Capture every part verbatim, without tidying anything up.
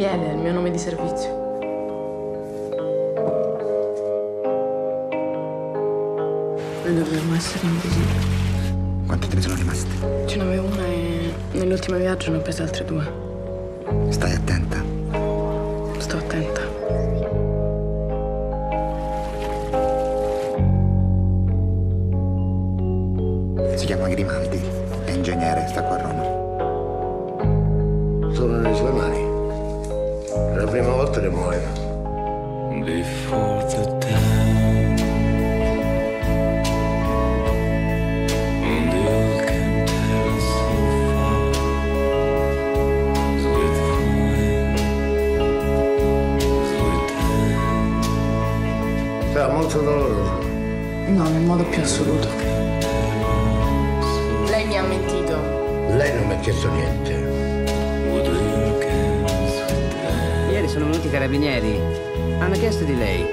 Miele è il mio nome di servizio. Noi dovremmo essere invisibili. Quante te ne sono rimaste? Ce n'avevo una e nell'ultimo viaggio ne ho prese altre due. Stai attenta. Sto attenta. Si chiama Grimaldi, è ingegnere, sta qua a Roma. Sono nelle sue mani. È la prima volta che muoio. Before the dawn, on the old camp terrace so far, sweet wine, sweet hand. Sarà molto doloroso. No, nel modo più assoluto. Lei mi ha mentito. Lei non mi ha chiesto niente. Ieri sono venuti i carabinieri. Hanno chiesto di lei.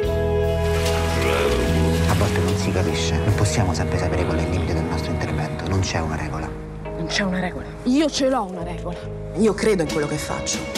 A volte non si capisce. Non possiamo sempre sapere qual è il limite del nostro intervento. Non c'è una regola. Non c'è una regola. Io ce l'ho una regola. Io credo in quello che faccio.